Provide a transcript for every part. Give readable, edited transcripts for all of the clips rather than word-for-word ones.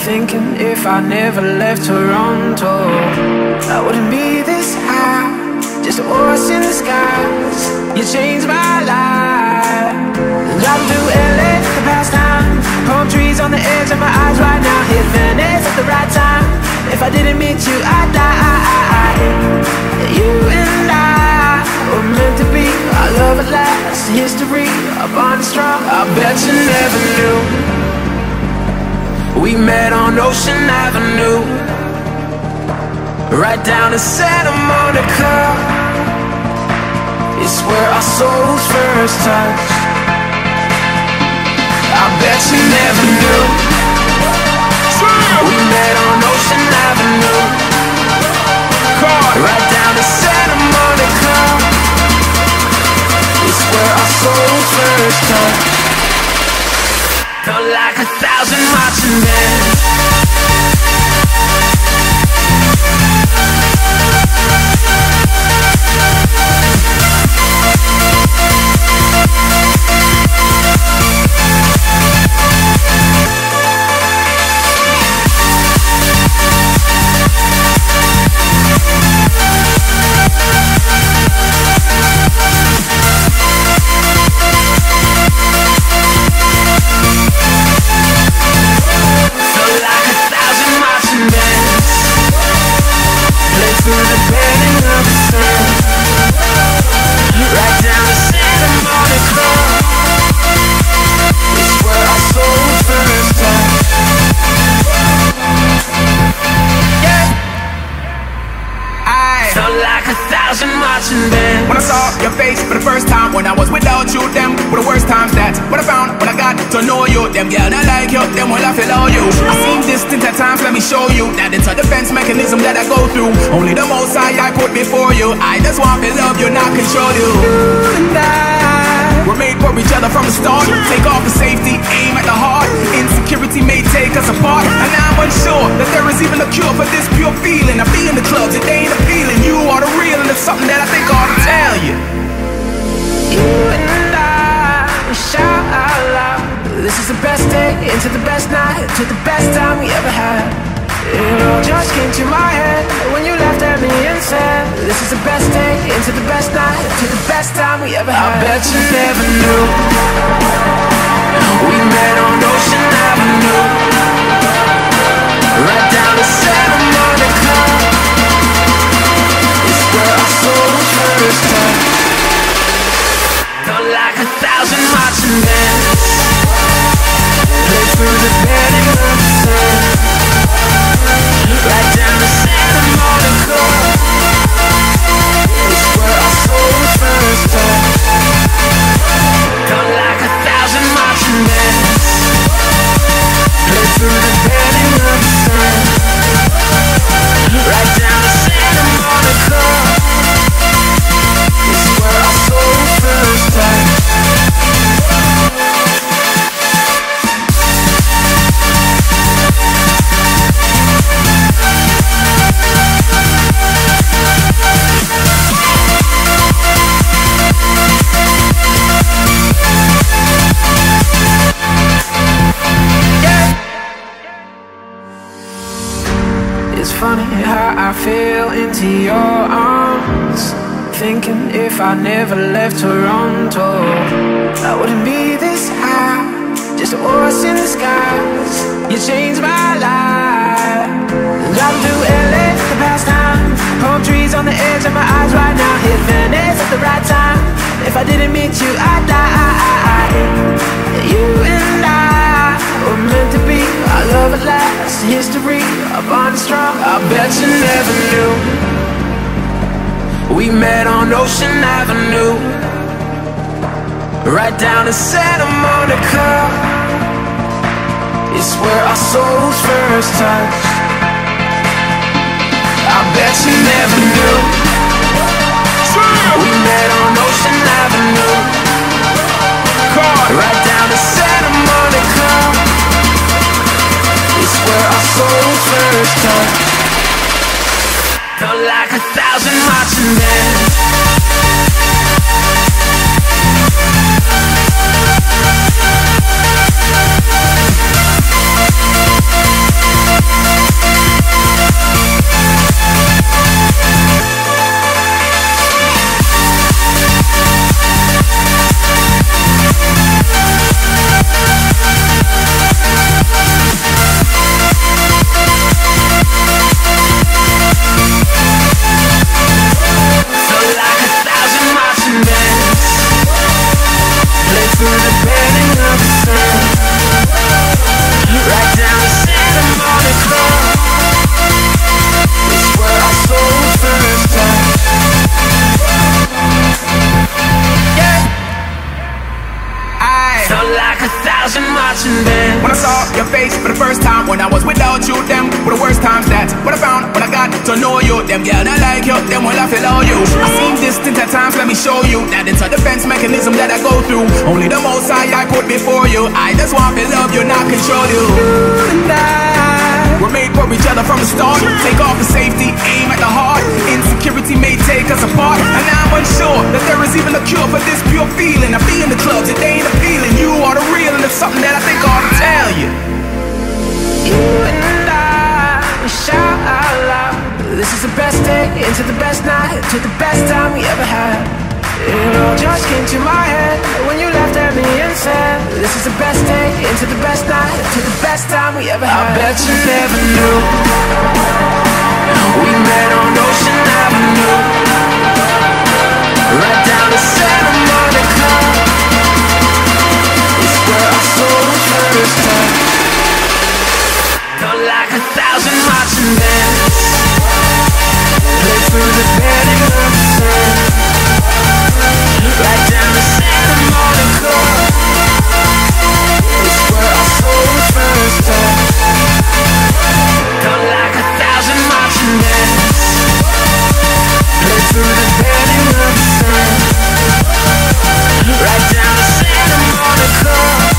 Thinking if I never left Toronto, I wouldn't be this high. Just a horse in the skies. You changed my life. Driving through LA the past time. Palm trees on the edge of my eyes right now. Hit Venice at the right time. If I didn't meet you, I'd die. You and I were meant to be. Our love at last, history, a bond strong. I bet you never knew. We met on Ocean Avenue, right down to Santa Monica. It's where our souls first touched. I bet you never knew. We met on Ocean Avenue, right down to Santa Monica. It's where our souls first touched. Felt like 1,000 marching bands. When I saw your face for the first time, when I was without you, them were the worst times. That's what I found when I got to know you. Them girl I like you, them will I feel all you. I seem distant at times, let me show you that it's a defense mechanism that I go through. Only the most high I put before you. I just want to love you, not control you. We're made for each other from the start. Take off the safety, aim at the heart. Insecurity may take us apart, and I'm unsure that there is even a cure for this pure feeling. I be in the clubs, it ain't a feeling. You are the real, and it's something that I think I ought to tell you. You and I, we shout out loud. This is the best day into the best night, to the best time we ever had. It all just came to my head when you laughed at me and said, this is the best day into the best night, to the best time we ever had. I bet you never knew. We met on Ocean Avenue, right down to Santa Monica. It's where our souls first touched. Felt like 1,000 marching bands played through the bedding of the sun, right down to Santa Monica. It's where our souls first touched. Felt like 1,000 marching bands played through the bedding of the sun, right down to Santa Monica. It's where our souls first touched. It's funny how I fell into your arms, thinking if I never left Toronto, I wouldn't be this high. Just a horse in the skies. You changed my life. Driving through LA the past time. Palm trees on the edge of my eyes right now. Hit Venice at the right time. If I didn't meet you, I'd die. You and I were meant to be. Our love at last, history, a bond strong. I bet you never knew. We met on Ocean Avenue, right down to Santa Monica. It's where our souls first touched. I bet you never knew. We met on Ocean Avenue, right down to Santa Monica. It's where our souls first touched. Felt like 1,000 marching bands. your face for the first time when I was without you. Them were the worst times that what I found when I got to know you. Them girl I like you, them will I feel all you. I seem distant at times, let me show you that it's a defense mechanism that I go through. Only the most high I put before you. I just want to love you, not control you. We're made for each other from the start. Take off the safety, aim at the heart. Insecurity may take us apart, and I'm unsure that there is even a cure for this pure feeling. I be in the clubs, it ain't appealing. You are the real, and it's something that I think I ought to tell you. You and I, we shout out loud. This is the best day into the best night, to the best time we ever had. It all just came to my head when you laughed at me and said, this is the best day into the best night, to the best time we ever had. I bet you never knew we met on Ocean Avenue, right down to Santa Monica. It's where our souls first touched. Felt like 1,000 marching bands played through the bending of the sand, right down to Santa Monica. It's where our souls first touched. Felt like 1,000 marching bands played through the bending of the sand, right down to Santa Monica.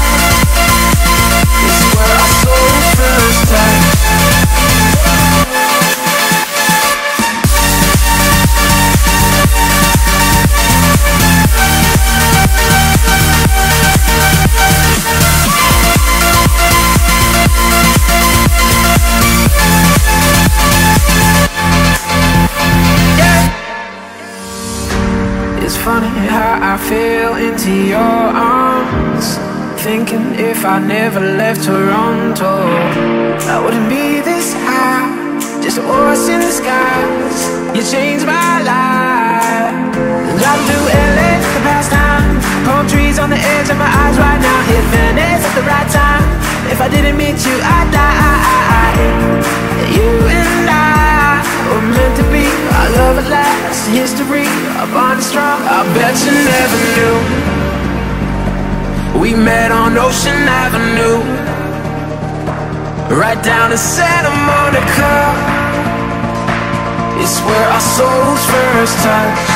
It's where our souls first touched. Funny how I fell into your arms, thinking if I never left Toronto, I wouldn't be this high, just a horse in the skies. You changed my life. Driving through LA for the past time, palm trees on the edge of my eyes right now. Hit Venice at the right time. If I didn't meet you, I'd die. You and I were meant to be. Our love at last, history, our bond is strong. I bet you never knew we met on Ocean Avenue, right down to Santa Monica. It's where our souls first touched.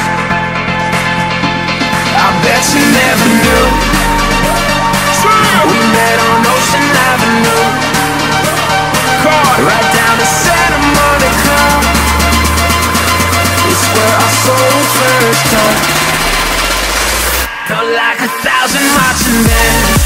I bet you never knew we met on Ocean Avenue, right down to Santa Monica. It's where our souls first touched. Felt like 1,000 marching bands.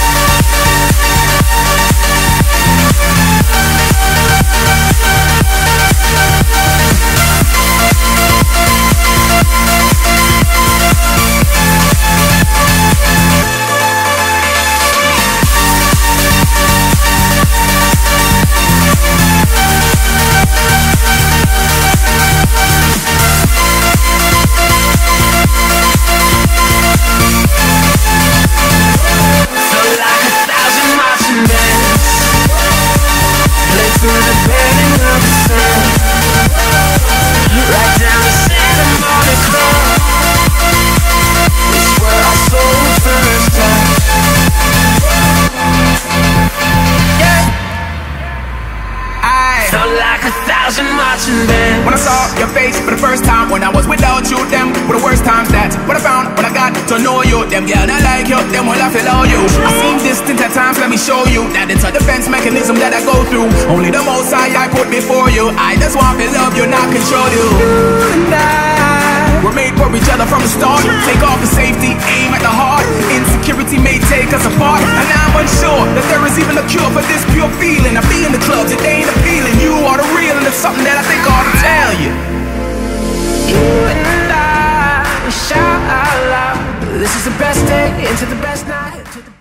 When I saw your face for the first time when I was without you, them were the worst times that what I found when I got to know you. Them girl I like you, them will I feel all you. I seem distant at times, let me show you that it's a defense mechanism that I go through. Only the most high I put before you. I just want to love you, not control you. We're made for each other from the start. Take off the safety, aim at the heart. Insecurity may take us apart, and I'm unsure that there is even a cure for this pure feeling. I be in the clubs, it ain't appealing. You are the real, and it's something that I think I ought to tell you. You and I, we shout out loud. This is the best day into the best night.